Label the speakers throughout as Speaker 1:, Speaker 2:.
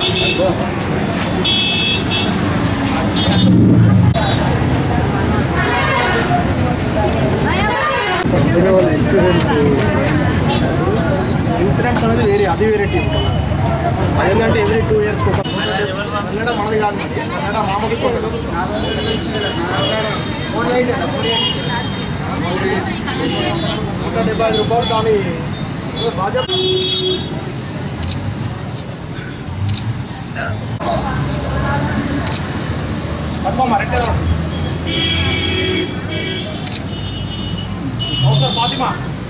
Speaker 1: Insurance అనేది వేరే, అది వేరే టీం. అదేంటంటే ఎవ్రీ 2 years మనది కాదు, మామూలు 175 రూపాయలు దాని భాజపా మరెట్టే సార్ ఫాతిమా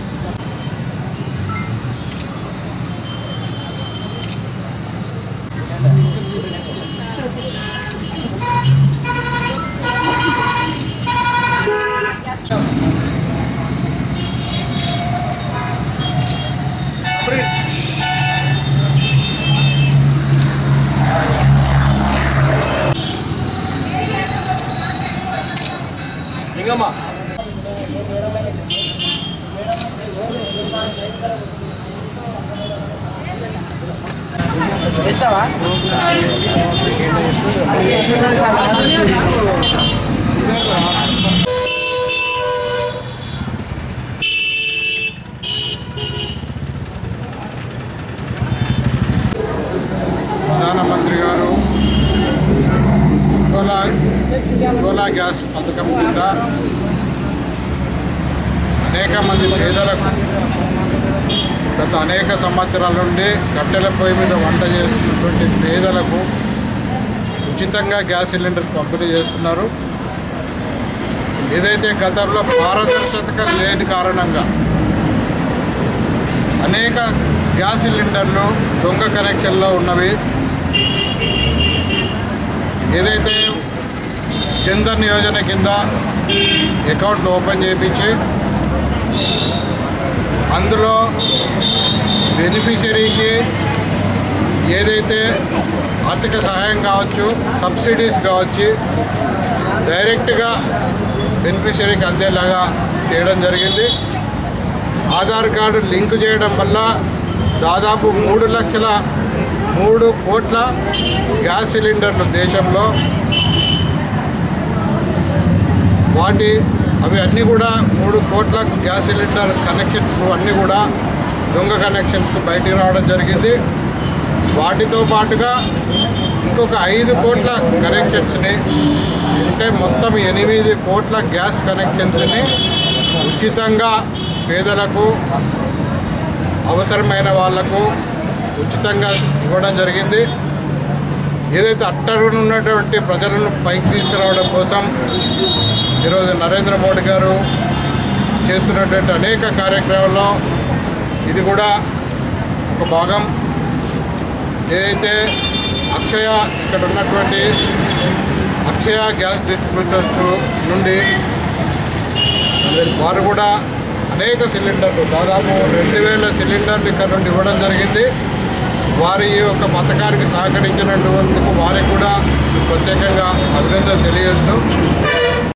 Speaker 1: లింగమ్మ వేస్తావా?
Speaker 2: ప్రధానమంత్రి గారు సోలా గ్యాస్ పథకం కింద అనేక మంది పేదలకు గత అనేక సంవత్సరాల నుండి కట్టెల పొయ్యి మీద వంట చేస్తున్నటువంటి పేదలకు ఉచితంగా గ్యాస్ సిలిండర్ పంపిణీ చేస్తున్నారు. ఏదైతే గతంలో పారదర్శకత లేని కారణంగా అనేక గ్యాస్ సిలిండర్లు దొంగ కనెక్షన్లో ఉన్నవి, ఏదైతే జన్ధన్ యోజన కింద అకౌంట్లు ఓపెన్ చేయించి అందులో బెనిఫిషరీకి ఏదైతే ఆర్థిక సహాయం కావచ్చు, సబ్సిడీస్ కావచ్చు, డైరెక్ట్గా బెనిఫిషరీకి అందేలాగా చేయడం జరిగింది. ఆధార్ కార్డు లింక్ చేయడం వల్ల దాదాపు 3 కోట్ల గ్యాస్ సిలిండర్లు దేశంలో అవి అన్నీ కూడా 3 కోట్ల గ్యాస్ సిలిండర్ కనెక్షన్స్కు అన్నీ కూడా దొంగ కనెక్షన్స్కు బయటికి రావడం జరిగింది. వాటితో పాటుగా ఇంకొక 5 కోట్ల కనెక్షన్స్ని, అంటే మొత్తం 8 కోట్ల గ్యాస్ కనెక్షన్స్ని ఉచితంగా పేదలకు, అవసరమైన వాళ్లకు ఉచితంగా ఇవ్వడం జరిగింది. ఏదైతే అట్టడుగున ఉన్నటువంటి ప్రజలను పైకి తీసుకురావడం కోసం ఈరోజు నరేంద్ర మోడీ గారు చేస్తున్నటువంటి అనేక కార్యక్రమాల్లో ఇది కూడా ఒక భాగం. ఏదైతే ఇక్కడ ఉన్నటువంటి అక్షయ గ్యాస్ డిస్ట్రిబ్యూటర్స్ నుండి వారు కూడా అనేక సిలిండర్లు, దాదాపు 2000 సిలిండర్లు ఇక్కడ నుండి ఇవ్వడం జరిగింది. వారి ఈ యొక్క పథకానికి సహకరించినందుకు వారికి కూడా ప్రత్యేకంగా అభినందనలు తెలియజేస్తూ